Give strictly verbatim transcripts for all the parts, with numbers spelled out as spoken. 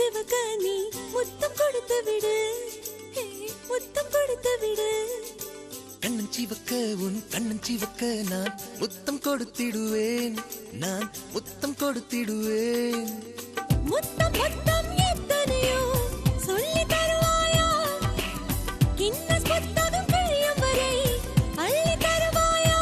கண்ணஞ்சிவக்க நீ முத்தம் கொடுத்து விடு, முத்தம் கொடுத்து விடு. கண்ணஞ்சிவக்க உன் கண்ணஞ்சிவக்க நான் முத்தம் கொடுத்திடுவேன், நான் முத்தம் கொடுத்திடுவேன். முத்தம் முத்தம் எத்தனையோ சொல்லி தருவாயா, கின்னஸ் புத்தகம் கிழியும் வரை அள்ளி தருவாயா.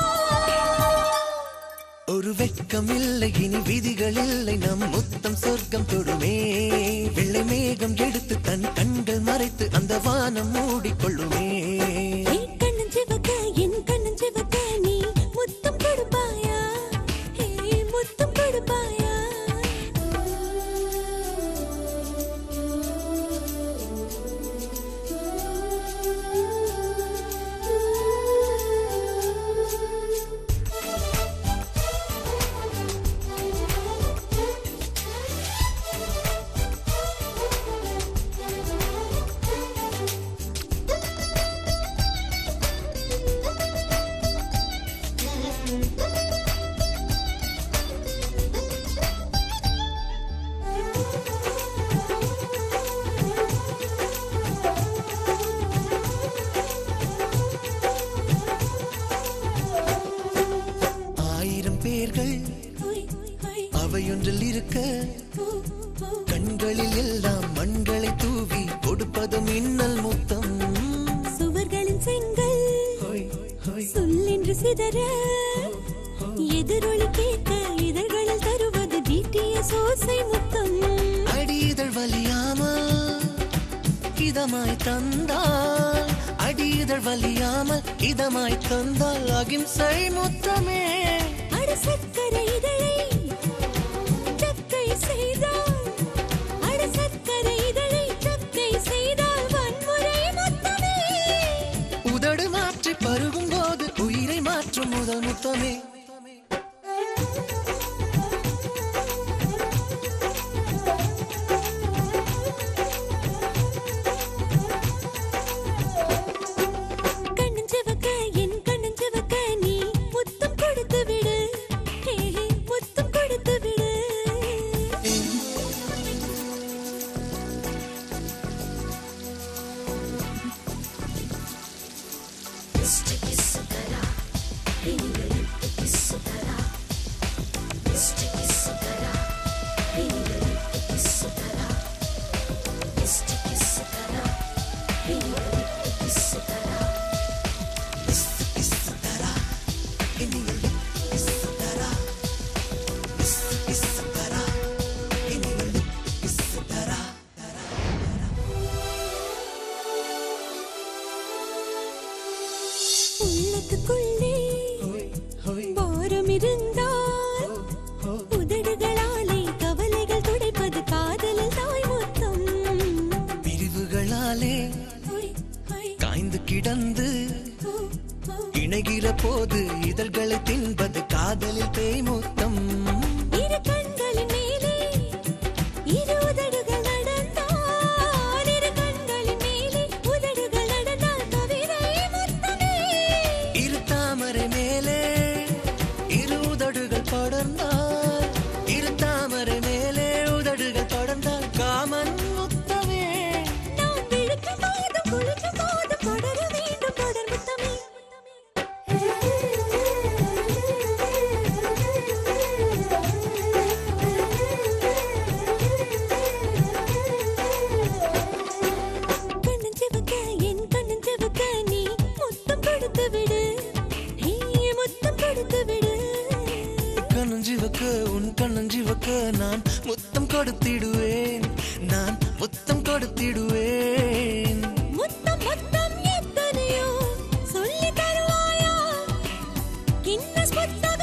ஒரு வெட்கம் இல்லை இனி விதிகள் இல்லை, நம் முத்தம் சொர்க்கம் தொடுமே. வெள்ளை மேகம் எடுத்து தன் கண்கள் மறைத்து அந்த வானம் மூடிக்கொள்ளுமே. கண்ணஞ்சிவக்க என் கண்ணஞ்சிவக்க நீ முத்தம் கொடுப்பாயா, முத்தம் கொடுப்பாயா. பேர்கள் அவையொன்றில் இருக்க, கண்களில் எல்லாம் மண்களை தூவி கொடுப்பது மின்னல் முத்தம். சுவர்களின் செங்கல் சொல்லென்று சிதற, எதிரொலி கேட்க இதழ்களில் தருவது பிடிஎஸ் ஓசை முத்தம். அடி இதழ் வலியாமல் இதமாய் தந்தால், அடி இதழ் வலியாமல் இதமாய் தந்தால் அகிம்சை முத்தமே. சக்கரை இதழை சக்கை செய்தால், அட சக்கரை இதழை சக்கை செய்தால் வன்முறை முத்தமே. உதடு மாற்றி பருகும் போது உயிரை மாற்றும் முதல் முத்தமே. கண்ணஞ்சிவக்க என் கண்ணஞ்சிவக்க நீ முத்தம் கொடுத்து விடு, முத்தம் கொடுத்து விடு. உள்ளத்துக்குள்ளே பாரம் இருந்தால் உதடுகளாலே கவலைகள் துடைப்பது காதலில் தாய் முத்தம். பிரிவுகளாலே காய்ந்து கிடந்து இணைகிற போது இதழ்களை தின்பது காதலில் தேய் முத்தம். இரு கண்களின் மேலே இரு உதடுகள் நடந்தால், இரு கண்களின் மேலே உதடுகள் நடந்தால் கவிதை முத்தமே. இரு தாமரை மேலே இரு உதடுகள் படர்ந்தால், இரு தாமரை மேலே உதடுகள் படர்ந்தால் காமன் முத்தமே. நான் விழிக்கும் போதும் குளிக்கும் போதும் தொடர வேண்டும் தொடர் முத்தமே. கண்ணஞ்சிவக்க என் கண்ணஞ்சிவக்க நீ முத்தம் கொடுத்து விடு, முத்தம் கொடுத்து விடு. கண்ணஞ்சிவக்க உன் கண்ணஞ்சிவக்க நான் முத்தம் கொடுத்திடுவேன், நான் முத்தம் கொடுத்திடுவேன். முத்தம் முத்தம் எத்தனையோ சொல்லி தருவாயா, கின்னஸ் புத்தகம்